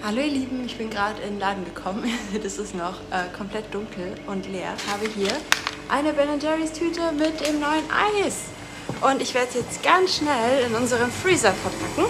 Hallo ihr Lieben, ich bin gerade in den Laden gekommen. Das ist noch komplett dunkel und leer. Ich habe hier eine Ben & Jerry's Tüte mit dem neuen Eis. Und ich werde es jetzt ganz schnell in unseren Freezer verpacken.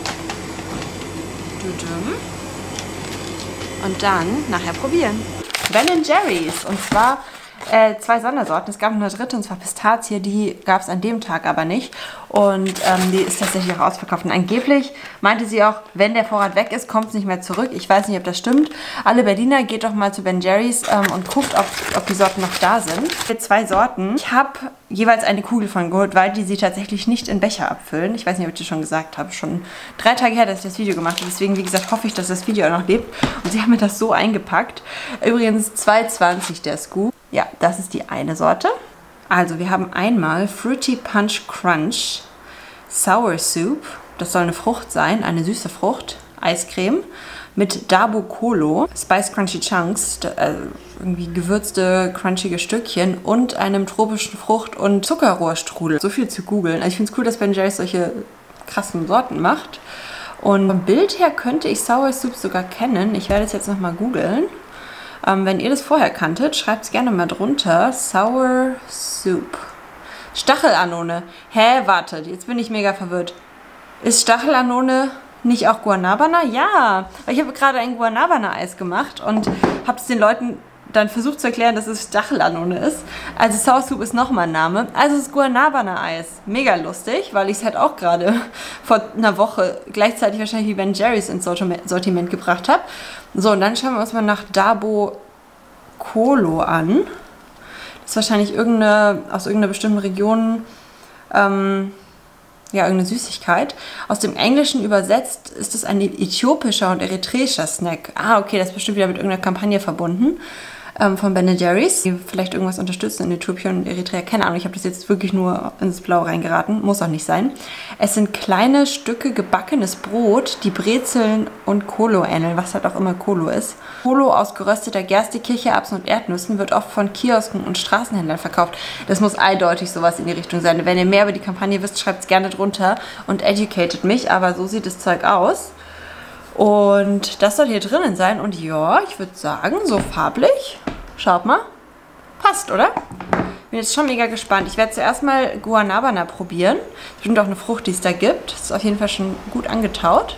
Und dann nachher probieren. Ben & Jerry's. Und zwar zwei Sondersorten. Es gab noch eine dritte, und zwar Pistazie. Die gab es an dem Tag aber nicht. Und die ist tatsächlich auch ausverkauft. Und angeblich meinte sie auch, wenn der Vorrat weg ist, kommt es nicht mehr zurück. Ich weiß nicht, ob das stimmt. Alle Berliner, geht doch mal zu Ben & Jerry's und guckt, ob die Sorten noch da sind. Hier zwei Sorten. Ich habe jeweils eine Kugel von geholt, weil die sie tatsächlich nicht in Becher abfüllen. Ich weiß nicht, ob ich das schon gesagt habe. Schon 3 Tage her, dass ich das Video gemacht habe. Deswegen, wie gesagt, hoffe ich, dass das Video auch noch lebt. Und sie haben mir das so eingepackt. Übrigens 2,20 der Scoop. Ja, das ist die eine Sorte. Also, wir haben einmal Fruity Punch Crunch Sour Soup. Das soll eine Frucht sein, eine süße Frucht. Eiscreme mit Dabo Colo, Spice Crunchy Chunks, irgendwie gewürzte, crunchige Stückchen und einem tropischen Frucht- und Zuckerrohrstrudel. So viel zu googeln. Also ich finde es cool, dass Ben & Jerry's solche krassen Sorten macht. Und vom Bild her könnte ich Sour Soup sogar kennen. Ich werde es jetzt nochmal googeln. Wenn ihr das vorher kanntet, schreibt es gerne mal drunter. Sour Soup. Stachelanone. Hä, wartet, jetzt bin ich mega verwirrt. Ist Stachelanone nicht auch Guanabana? Ja, weil ich habe gerade ein Guanabana-Eis gemacht und habe es den Leuten dann versucht zu erklären, dass es Stachelanone ist. Also Sour Soup ist nochmal ein Name. Also es ist Guanabana-Eis. Mega lustig, weil ich es halt auch gerade vor einer Woche gleichzeitig wahrscheinlich wie Ben & Jerry's ins Sortiment gebracht habe. So, und dann schauen wir uns mal nach Dabo Colo an. Das ist wahrscheinlich aus irgendeiner bestimmten Region, ja, irgendeine Süßigkeit. Aus dem Englischen übersetzt ist es ein äthiopischer und eritreischer Snack. Ah, okay, das ist bestimmt wieder mit irgendeiner Kampagne verbunden. Von Ben & Jerry's, die vielleicht irgendwas unterstützen in Äthiopien und Eritrea. Keine Ahnung, ich habe das jetzt wirklich nur ins Blaue reingeraten. Muss auch nicht sein. Es sind kleine Stücke gebackenes Brot, die Brezeln und Kolo ähneln, was halt auch immer Kolo ist. Kolo aus gerösteter Gerste, Kichererbsen und Erdnüssen wird oft von Kiosken und Straßenhändlern verkauft. Das muss eindeutig sowas in die Richtung sein. Wenn ihr mehr über die Kampagne wisst, schreibt es gerne drunter und educated mich. Aber so sieht das Zeug aus. Und das soll hier drinnen sein. Und ja, ich würde sagen, so farblich. Schaut mal. Passt, oder? Bin jetzt schon mega gespannt. Ich werde zuerst mal Guanabana probieren. Das ist bestimmt auch eine Frucht, die es da gibt. Das ist auf jeden Fall schon gut angetaut.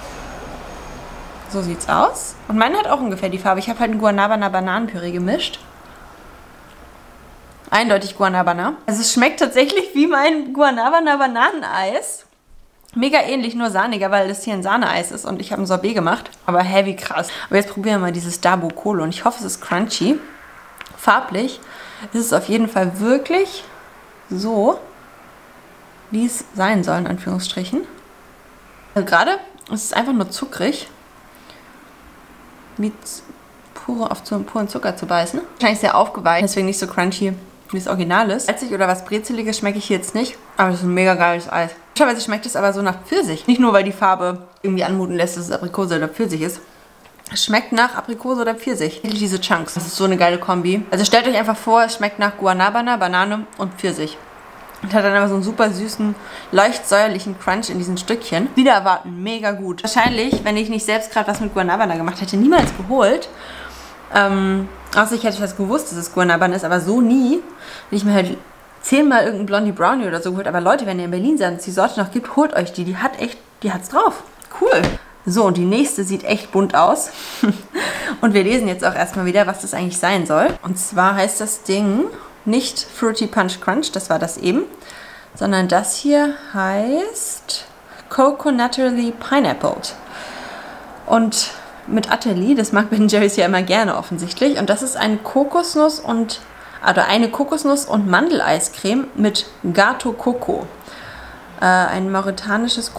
So sieht's aus. Und meine hat auch ungefähr die Farbe. Ich habe halt ein Guanabana-Bananenpüree gemischt. Eindeutig Guanabana. Also es schmeckt tatsächlich wie mein Guanabana-Bananeneis. Mega ähnlich, nur sahniger, weil das hier ein Sahneeis ist und ich habe ein Sorbet gemacht. Aber heavy krass. Aber jetzt probieren wir mal dieses Dabo Colo und ich hoffe, es ist crunchy. Farblich ist es auf jeden Fall wirklich so, wie es sein soll, in Anführungsstrichen. Also gerade ist es einfach nur zuckrig. Wie auf so einen puren Zucker zu beißen. Wahrscheinlich sehr aufgeweicht, deswegen nicht so crunchy, wie das Original ist. Salzig oder was Brezeliges schmecke ich hier jetzt nicht, aber das ist ein mega geiles Eis. Teilweise schmeckt es aber so nach Pfirsich. Nicht nur, weil die Farbe irgendwie anmuten lässt, dass es Aprikose oder Pfirsich ist. Es schmeckt nach Aprikose oder Pfirsich. Diese Chunks. Das ist so eine geile Kombi. Also stellt euch einfach vor, es schmeckt nach Guanabana, Banane und Pfirsich. Und hat dann aber so einen super süßen, leicht säuerlichen Crunch in diesen Stückchen. Wieder erwarten, mega gut. Wahrscheinlich, wenn ich nicht selbst gerade was mit Guanabana gemacht hätte, niemals geholt. Außer ich hätte das gewusst, dass es Guanabana ist, aber so nie. Wenn ich mir halt 10-mal irgendeinen Blondie Brownie oder so geholt. Aber Leute, wenn ihr in Berlin seid und es die Sorte noch gibt, holt euch die. Die hat's drauf. Cool. So, und die nächste sieht echt bunt aus. Und wir lesen jetzt auch erstmal wieder, was das eigentlich sein soll. Und zwar heißt das Ding nicht Fruity Punch Crunch, das war das eben, sondern das hier heißt Coconutally Pineappled. Und mit Atelier, das mag Ben & Jerry's ja immer gerne offensichtlich. Und das ist eine Kokosnuss und Mandeleiscreme mit Gato Coco. Ein mauretanische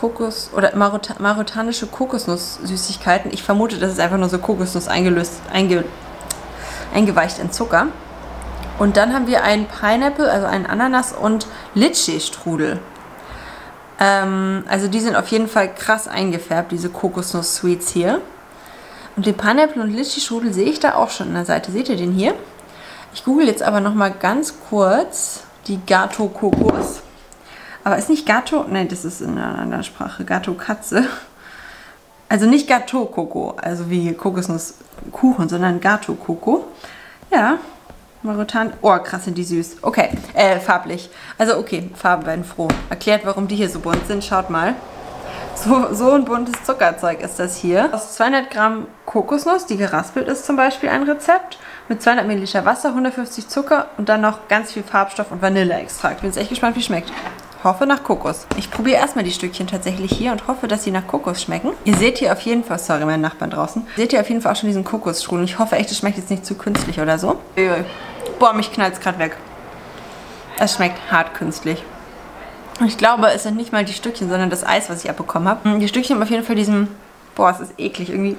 Kokosnuss-Süßigkeiten. Ich vermute, das ist einfach nur so Kokosnuss eingeweicht in Zucker. Und dann haben wir einen Pineapple, also einen Ananas und Litchi-Strudel. Also die sind auf jeden Fall krass eingefärbt, diese Kokosnuss-Sweets hier. Und den Pineapple und Litchi-Strudel sehe ich da auch schon an der Seite. Seht ihr den hier? Ich google jetzt aber nochmal ganz kurz die Gato Kokos. Aber ist nicht Gato? Nein, das ist in einer anderen Sprache. Gato Katze. Also nicht Gâteau Coco, also wie Kokosnusskuchen, sondern Gâteau Coco. Ja, Mauretanien. Oh, krass, sind die süß. Okay, farblich. Also okay, Farben werden froh. Erklärt, warum die hier so bunt sind. Schaut mal. So ein buntes Zuckerzeug ist das hier. Aus 200 Gramm Kokosnuss, die geraspelt ist zum Beispiel, ein Rezept. Mit 200 Milliliter Wasser, 150 Zucker und dann noch ganz viel Farbstoff und Vanilleextrakt. Bin jetzt echt gespannt, wie es schmeckt. Hoffe nach Kokos. Ich probiere erstmal die Stückchen tatsächlich hier und hoffe, dass sie nach Kokos schmecken. Ihr seht hier auf jeden Fall, sorry, mein Nachbarn draußen. Seht ihr auf jeden Fall auch schon diesen Kokosstrudel. Ich hoffe echt, es schmeckt jetzt nicht zu künstlich oder so. Boah, mich knallt es gerade weg. Es schmeckt hart künstlich. Ich glaube, es sind nicht mal die Stückchen, sondern das Eis, was ich abbekommen habe. Die Stückchen haben auf jeden Fall diesen... Boah, es ist eklig irgendwie.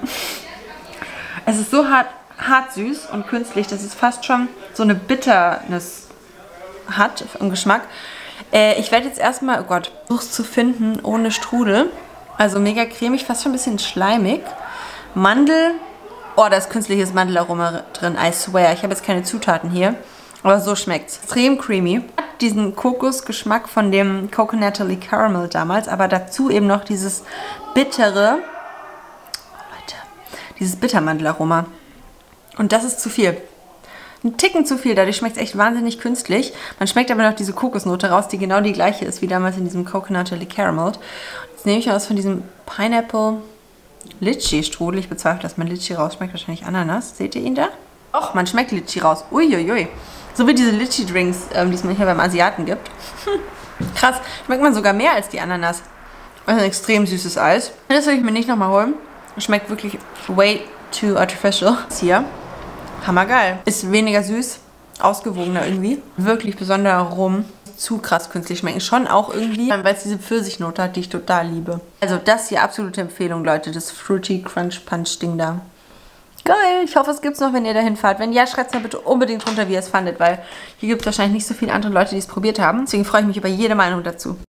Es ist so hart süß und künstlich, dass es fast schon so eine Bitternis hat im Geschmack. Ich werde jetzt erstmal, oh Gott, versuch's zu finden ohne Strudel. Also mega cremig, fast schon ein bisschen schleimig. Mandel. Oh, da ist künstliches Mandelaroma drin, I swear. Ich habe jetzt keine Zutaten hier. Aber so schmeckt's. Extrem creamy. Diesen Kokosgeschmack von dem Coconutally Caramel damals, aber dazu eben noch dieses bittere, Leute, dieses Bittermandelaroma. Und das ist zu viel. Ein Ticken zu viel, dadurch schmeckt es echt wahnsinnig künstlich. Man schmeckt aber noch diese Kokosnote raus, die genau die gleiche ist wie damals in diesem Coconutally Caramel. Jetzt nehme ich mal was von diesem Pineapple Litchi Strudel. Ich bezweifle, dass man Litchi rausschmeckt, wahrscheinlich Ananas. Seht ihr ihn da? Och, man schmeckt Litchi raus. Uiuiui. So wie diese Litchi-Drinks, die es manchmal beim Asiaten gibt. Krass, schmeckt man sogar mehr als die Ananas. Das ist ein extrem süßes Eis. Das will ich mir nicht nochmal holen. Schmeckt wirklich way too artificial. Das hier, hammergeil. Ist weniger süß, ausgewogener irgendwie. Wirklich besonderer Aromen. Zu krass künstlich schmecken. Schon auch irgendwie, weil es diese Pfirsichnote hat, die ich total liebe. Also das hier, absolute Empfehlung, Leute. Das Fruity Crunch Punch Ding da. Geil, ich hoffe, es gibt es noch, wenn ihr dahin fahrt. Wenn ja, schreibt es mir bitte unbedingt runter, wie ihr es fandet, weil hier gibt es wahrscheinlich nicht so viele andere Leute, die es probiert haben. Deswegen freue ich mich über jede Meinung dazu.